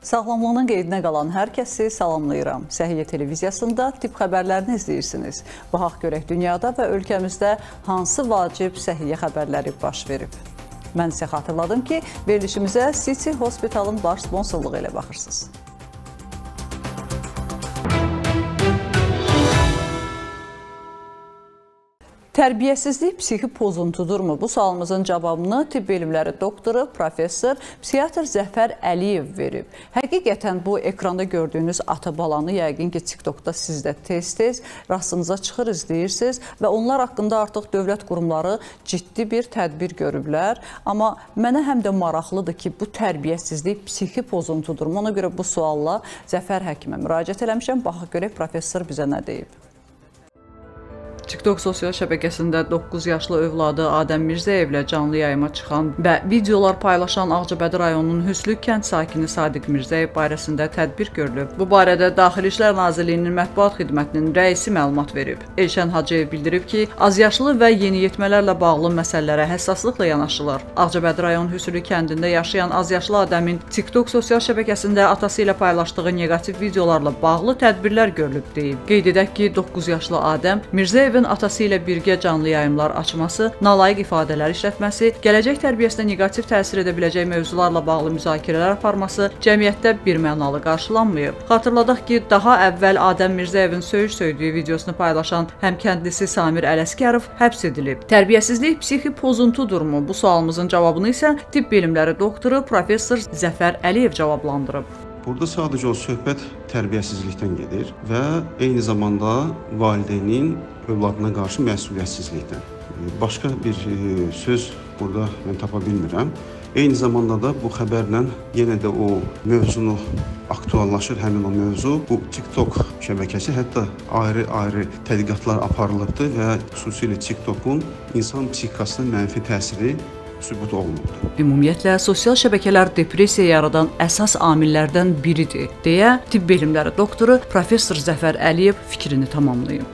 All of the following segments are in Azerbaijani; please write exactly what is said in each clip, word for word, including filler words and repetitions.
Sağlamlığının qeydinə qalan hər kəsi salamlayıram. Səhiyyə televiziyasında tibb xəbərlərini izləyirsiniz. Baxaq görək dünyada və ölkəmizdə hansı vacib səhiyyə xəbərləri baş verib. Mən sizə xatırladım ki, verilişimizə City Hospital'ın baş sponsorluğu ilə baxırsınız. Tərbiyəsizlik psixi pozuntudurmu? Bu sualımızın cavabını tibb elmləri doktoru, professor, psixiatr Zəfər Əliyev verib. Həqiqətən bu ekranda gördüyünüz ata-balanı yəqin ki, TikTokda siz də tez-tez rastınıza çıxır, izləyirsiniz və onlar haqqında artıq dövlət qurumları ciddi bir tədbir görüblər. Amma mənə həm də maraqlıdır ki, bu tərbiyəsizlik psixi pozuntudurmu? Ona görə bu sualla Zəfər həkimə müraciət eləmişəm. Baxaq görək professor bizə nə deyib. TikTok sosial şəbəkəsində doqquz yaşlı övladı Adəm Mirzəyevlə canlı yayıma çıxan və videolar paylaşan Ağcabədi rayonunun Hüslük kənd sakini Sadiq Mirzəyev barəsində tədbir görülüb. Bu barədə Daxili İşlər Nazirliyinin mətbuat xidmətinin rəisi məlumat verib. Elşən Hacıyev bildirib ki, azyaşlı və yeniyetmələrlə bağlı məsələlərə həssaslıqla yanaşılır. Ağcabədi rayon Hüslük kəndində yaşayan azyaşlı Adəmin TikTok sosial şəbəkəsində atası ilə paylaşdığı neqativ videolarla bağlı tədbirlər görülüb deyib. Qeyd edək ki, doqquz yaşlı Adəm Mirzəyev atası ilə birgə canlı yayımlar açması, nalayiq ifadələr işlətməsi, gələcək tərbiyəsinə neqativ təsir edə biləcək mövzularla bağlı müzakirələr aparması cəmiyyətdə birmənalı qarşılanmayıb. Xatırladaq ki, daha əvvəl Adəm Mirzəyevin söyüş söydüyü videosunu paylaşan həmkəndlisi Samir Ələsgərov həbs edilib. Tərbiyəsizlik psixi pozuntudurmu? Bu sualımızın cavabını isə tibb elmləri doktoru, professor Zəfər Əliyev cavablandırıb. Burada sadəcə o söhbət tərbiyəsizlikdən gedir və eyni zamanda valideynin övladına qarşı məsuliyyətsizlikdən. Başqa bir söz burada mən tapa bilmirəm. Eyni zamanda da bu xəbərlə yenə də o mövzunu aktuallaşır, həmin o mövzu. Bu TikTok şəbəkəsi hətta ayrı-ayrı tədqiqatlar aparılıbdır və xüsusilə TikTokun insan psixikasına mənfi təsiri sübut olunubdur. Ümumiyyətlə, sosial şəbəkələr depressiya yaradan əsas amillərdən biridir, deyə tibb elmləri doktoru professor Zəfər Əliyev fikrini tamamlayıb.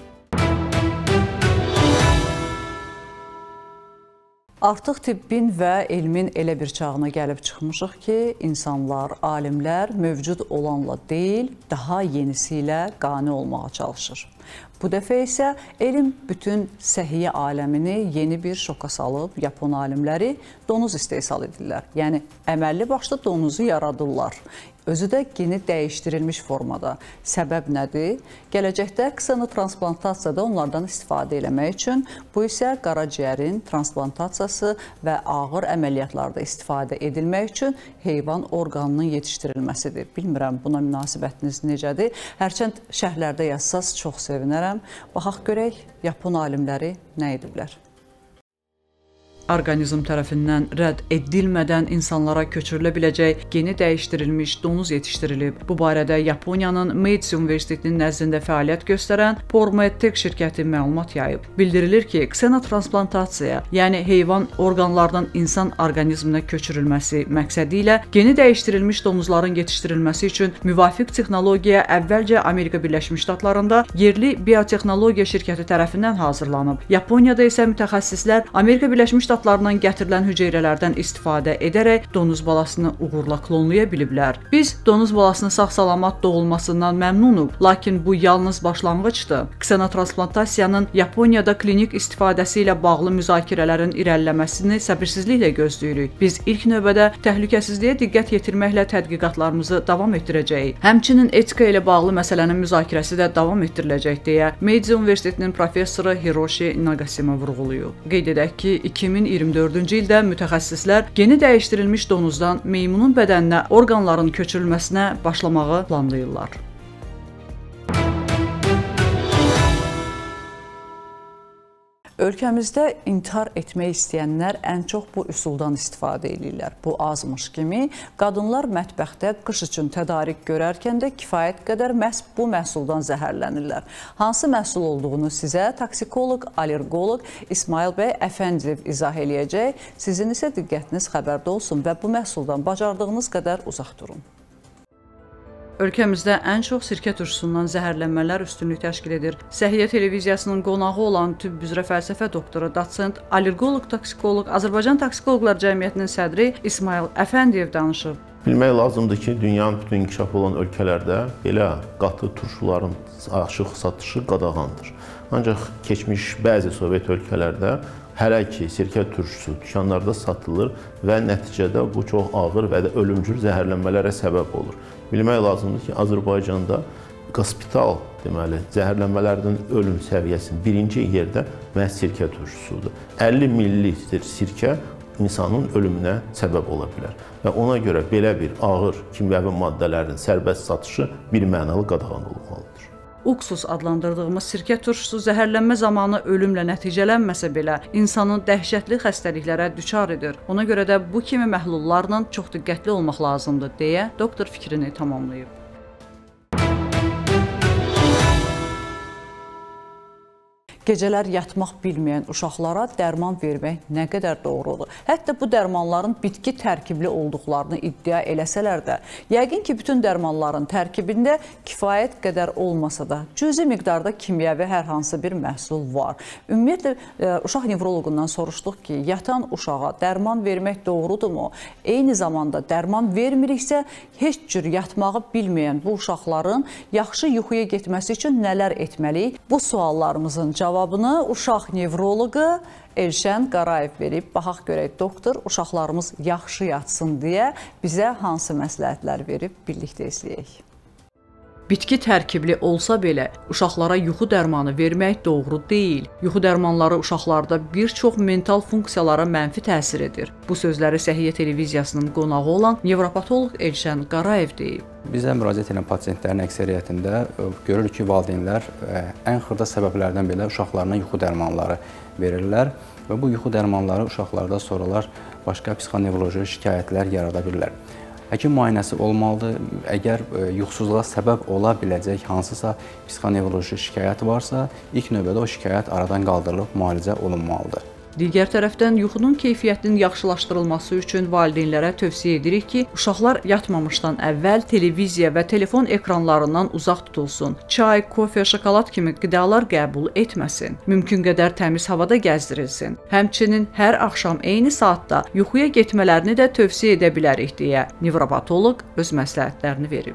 Artıq tibbin və elmin elə bir çağına gəlib çıxmışıq ki, insanlar, alimlər mövcud olanla deyil, daha yenisi ilə qane olmağa çalışır. Bu dəfə isə elm bütün səhiyyə aləmini yeni bir şoka salıb, Yapon alimləri donuz istehsal edirlər. Yəni, əməlli başlı donuzu yaradırlar. Özü də geni dəyişdirilmiş formada. Səbəb nədir? Gələcəkdə ksenotransplantasiyada onlardan istifadə eləmək üçün, bu isə qaraciyərin transplantasiyası və ağır əməliyyatlarda istifadə edilmək üçün heyvan orqanının yetişdirilməsidir. Bilmirəm, buna münasibətiniz necədir? Hərçənd şərhlərdə yazsaz çox sevinərəm. Baxaq görək, Yapon alimləri nə ediblər? Orqanizm tərəfindən rədd edilmədən insanlara köçürülə biləcək geni dəyişdirilmiş donuz yetişdirilib. Bu barədə Yaponiyanın Meitsu Universitetinin nəzdində fəaliyyət göstərən Pormedtech şirkəti məlumat yayıb. Bildirilir ki, ksenotransplantasiyaya, yəni heyvan orqanlardan insan orqanizminə köçürülməsi məqsədi ilə geni dəyişdirilmiş donuzların yetişdirilməsi üçün müvafiq texnologiya əvvəlcə Amerika Birləşmiş Ştatlarında yerli biotexnologiya şirkəti tərəfindən hazırlanıb. Yaponiyada isə mütəxəssislər Amerika Birləşmiş Ştatlarından gətirilən hüceyrələrdən istifadə edərək donuz balasını uğurla klonlaya biliblər. Biz donuz balasının sağ-salamat doğulmasından məmnunuq, lakin bu yalnız başlanğıcdır. Ksenotransplantasiyasının Yaponiyada klinik istifadəsi ilə bağlı müzakirələrin irəliləməsini səbirsizliklə gözləyirik. Biz ilk növbədə təhlükəsizliyə diqqət yetirməklə tədqiqatlarımızı davam etdirəcəyik. Həmçinin etika ilə bağlı məsələnin müzakirəsi də davam etdiriləcək deyə Meidzu Universitetinin professoru Hiroshi Nagasima vurğulayıb. Qeyd edək ki, iki min iyirmi dördüncü ildə mütəxəssislər geni dəyişdirilmiş donuzdan meymunun bədəninə orqanların köçürülməsinə başlamağı planlayırlar. Ölkəmizdə intihar etmək istəyənlər ən çox bu üsuldan istifadə edirlər. Bu azmış kimi, qadınlar mətbəxdə qış üçün tədarik görərkən də kifayət qədər məhz bu məhsuldan zəhərlənirlər. Hansı məhsul olduğunu sizə toksikoloq, allergoloq İsmail bəy Əfəndiyev izah eləyəcək. Sizin isə diqqətiniz xəbərdə olsun və bu məhsuldan bacardığınız qədər uzaq durun. Ölkəmizdə ən çox sirkə turşusundan zəhərlənmələr üstünlük təşkil edir. Səhiyyə televiziyasının qonağı olan tibb üzrə fəlsəfə doktoru, dosent, allergoloq, toksikoloq, Azərbaycan Toksikoloqlar Cəmiyyətinin sədri İsmail Əfəndiyev danışıb. Bilmək lazımdır ki, dünyanın bütün inkişaf olan ölkələrdə belə qatı turşuların açıq satışı qadağandır. Ancaq keçmiş bəzi Sovet ölkələrdə hələ ki, sirkə turşusu dükanlarda satılır və nəticədə bu çox ağır və də ölümcül zəhərlənmələrə səbəb olur. Bilmək lazımdır ki, Azərbaycanda qospital deməli, zəhərlənmələrdən ölüm səviyyəsinin birinci yerdə məhz sirkə turşusudur. əlli mililitrdir sirkə insanın ölümünə səbəb ola bilər. Və ona görə belə bir ağır kimyəvi maddələrin sərbəst satışı birmənalı qadağan olmalıdır. Uksus adlandırdığımız sirkə turşusu zəhərlənmə zamanı ölümlə nəticələnməsə belə, insanın dəhşətli xəstəliklərə düçar edir. Ona görə də bu kimi məhlullarla çox diqqətli olmaq lazımdır, deyə doktor fikrini tamamlayıb. Gecələr yatmaq bilməyən uşaqlara dərman vermək nə qədər doğrudur? Hətta bu dərmanların bitki tərkibli olduqlarını iddia eləsələr də, yəqin ki, bütün dərmanların tərkibində kifayət qədər olmasa da, cüzi miqdarda kimyəvi hər hansı bir məhsul var. Ümumiyyətlə, uşaq nevroloqundan soruşduq ki, yatan uşağa dərman vermək doğrudurmu? Eyni zamanda dərman vermiriksə, heç cür yatmağı bilməyən bu uşaqların yaxşı yuxuya getməsi üçün nələr etməliyik? Bu suallarımızın cavabı Cavabını uşaq nevroloqu Elşən Qarayev verib. Baxaq görək, doktor uşaqlarımız yaxşı yatsın deyə bizə hansı məsləhətlər verib, birlikdə izləyək. Bitki tərkibli olsa belə, uşaqlara yuxu dərmanı vermək doğru deyil. Yuxu dərmanları uşaqlarda bir çox mental funksiyalara mənfi təsir edir. Bu sözləri Səhiyyə televiziyasının qonağı olan nevropatoloq Elşən Qarayev deyib. Bizə müraciət edən pasientlərin əksəriyyətində görürük ki, valideynlər ən xırda səbəblərdən belə uşaqlarına yuxu dərmanları verirlər və bu yuxu dərmanları uşaqlarda sonralar başqa psixonevroloji şikayətlər yarada bilirlər. Həkim müayinəsi olmalıdır. Əgər yuxusuzluğa səbəb ola biləcək hansısa psixonevroloji şikayət varsa, ilk növbədə o şikayət aradan qaldırılıb müalicə olunmalıdır. Digər tərəfdən yuxunun keyfiyyətinin yaxşılaşdırılması üçün valideynlərə tövsiyə edirik ki, uşaqlar yatmamışdan əvvəl televiziya və telefon ekranlarından uzaq tutulsun. Çay, kofe, şokolad kimi qidalar qəbul etməsin. Mümkün qədər təmiz havada gəzdirilsin. Həmçinin hər axşam eyni saatda yuxuya getmələrini də tövsiyə edə bilərik deyə nevropatoloq öz məsləhətlərini verib.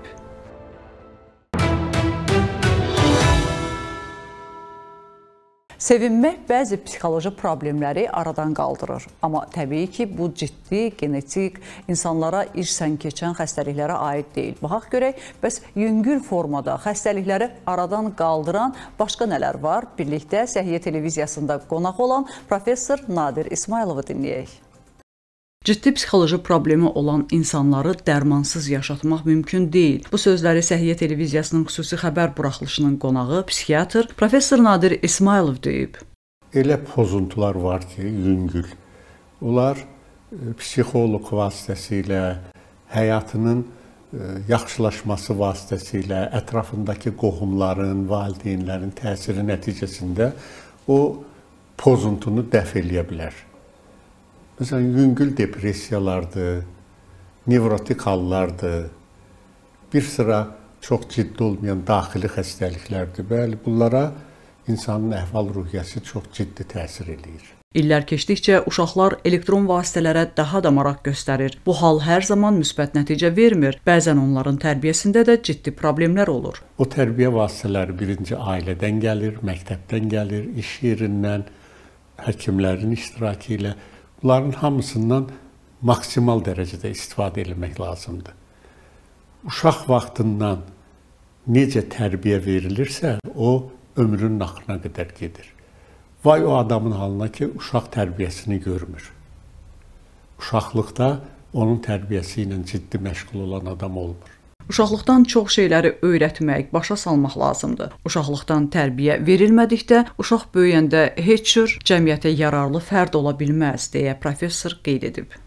Sevinmək bəzi psixoloji problemləri aradan qaldırır. Amma təbii ki, bu ciddi, genetik, insanlara irsən keçən xəstəliklərə aid deyil. Baxaq görək, bəs yüngül formada xəstəlikləri aradan qaldıran başqa nələr var? Birlikdə Səhiyyə televiziyasında qonaq olan professor Nadir İsmayılovu dinləyək. Ciddi psixoloji problemi olan insanları dərmansız yaşatmaq mümkün deyil. Bu sözləri Səhiyyə televiziyasının xüsusi xəbər buraxılışının qonağı, psixiatr professor Nadir İsmayılov deyib. Elə pozuntular var ki, yüngül. Onlar psixoloq vasitəsilə, həyatının yaxşılaşması vasitəsilə, ətrafındakı qohumların, valideynlərin təsiri nəticəsində o pozuntunu dəf eləyə bilər. Məsələn, yüngül depressiyalardır, nevrotik hallardır, bir sıra çox ciddi olmayan daxili xəstəliklərdir. Bəli, bunlara insanın əhval-ruhiyyəsi çox ciddi təsir eləyir. İllər keçdikcə uşaqlar elektron vasitələrə daha da maraq göstərir. Bu hal hər zaman müsbət nəticə vermir. Bəzən onların tərbiyəsində də ciddi problemlər olur. O tərbiyə vasitələri birinci ailədən gəlir, məktəbdən gəlir, iş yerindən, həkimlərin iştirakı ilə. Bunların hamısından maksimal dərəcədə istifadə etmək lazımdır. Uşaq vaxtından necə tərbiyə verilirsə, o ömrünün axırına qədər gedir. Vay o adamın halına ki, uşaq tərbiyəsini görmür. Uşaqlıqda onun tərbiyəsi ilə ciddi məşğul olan adam olmur. Uşaqlıqdan çox şeyləri öyrətmək, başa salmaq lazımdır. Uşaqlıqdan tərbiyə verilmədikdə, uşaq böyüyəndə heç cür cəmiyyətə yararlı fərd ola bilməz, deyə professor qeyd edib.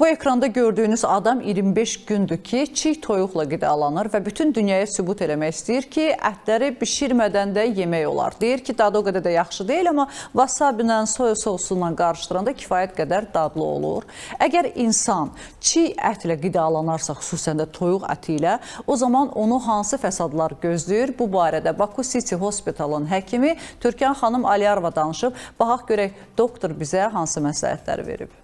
Bu ekranda gördüyünüz adam iyirmi beş gündür ki çiğ toyuqla qidalanır və bütün dünyaya sübut eləmək istəyir ki, ətləri bişirmədən də yemək olar. Deyir ki, dadı o qədər də yaxşı deyil, amma wasabi ilə, soya sosunla qarışdıranda kifayət qədər dadlı olur. Əgər insan çiğ ətlə qidalanarsa, xüsusən də toyuq əti ilə, o zaman onu hansı fəsadlar gözləyir? Bu barədə Baku City Hospitalın həkimi Türkan xanım Aliyarova danışıb. Baxaq görək, doktor bizə hansı məsləhətləri verib.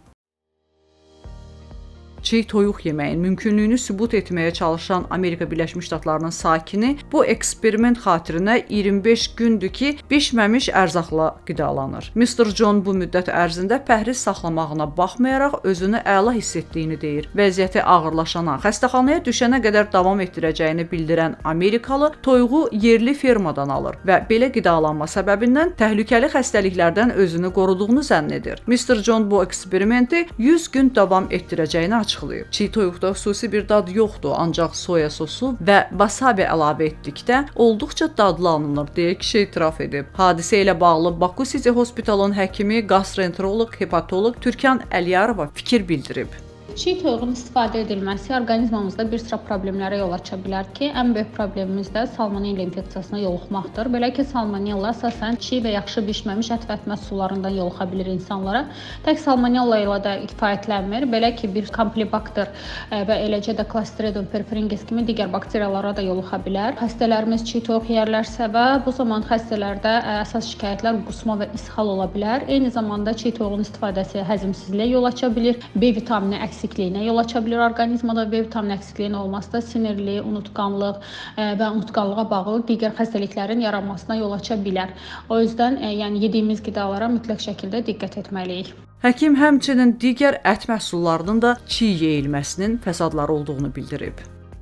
Çiğ toyuq yeməyin mümkünlüyünü sübut etməyə çalışan Amerika Birləşmiş Ştatlarının sakini bu eksperiment xatirinə iyirmi beş gündür ki, bişməmiş ərzaqla qidalanır. mister John bu müddət ərzində pəhriz saxlamağına baxmayaraq özünü əla hiss etdiyini deyir. Vəziyyəti ağırlaşana, xəstəxanaya düşənə qədər davam etdirəcəyini bildirən Amerikalı toyuğu yerli fermadan alır və belə qidalanma səbəbindən təhlükəli xəstəliklərdən özünü qoruduğunu zənn edir. mister John bu eksperimenti yüz gün davam etdirəcəyini açıqlayır. Çiğ toyuqda xüsusi bir dad yoxdur, ancaq soya sosu və wasabi əlavə etdikdə olduqca dadlı alınır, deyə kişi etiraf edib. Hadisə ilə bağlı Baku City Hospitalın həkimi, gastroenteroloq, hepatoloq Türkan Aliyarova fikir bildirib. Çiğ toyuğun istifadə edilməsi orqanizmamızda bir sıra problemlərə yol aça bilər ki, ən böyük problemimiz də salmonella infeksiyasına yoluxmaqdır. Belə ki, salmonella əsasən çiğ və yaxşı bişməmiş ət və ət məhsullarından yoluxa bilir insanlara. Tək salmonella ilə də kifayətlənmir. Belə ki, bir kampilobakter və eləcə də Clostridium perfringens kimi digər bakteriyalara da yoluxa bilər. Xəstələrimiz çiğ toyuq yeyərlərsə və bu zaman xəstələrdə əsas şikayətlər qusma və ishal ola bilər. Eyni zamanda çiğ toyuğun istifadəsi həzmsizliyə yol aça bilir. B vitamini əksikliyinə yol aça bilir orqanizmada. B vitamini əksikliyi olması da sinirli, unutqanlıq və unutqanlığa bağlı digər xəstəliklərin yaranmasına yol aça bilər. O yüzden yəni yediyimiz qidalara mütləq şəkildə diqqət etməliyik. Həkim həmçinin digər ət məhsullarının da çiğ yeyilməsinin fəsadları olduğunu bildirib.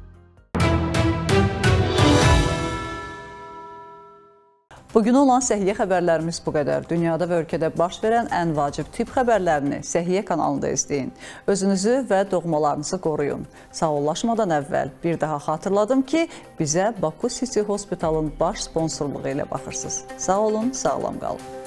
Bugün olan Səhiyyə xəbərlərimiz bu qədər. Dünyada və ölkədə baş verən ən vacib tibb xəbərlərini Səhiyyə kanalında izləyin. Özünüzü və doğmalarınızı qoruyun. Sağollaşmadan əvvəl bir daha xatırladım ki, bizə Baku City Hospitalın baş sponsorluğu ilə baxırsınız. Sağ olun, sağlam qalın.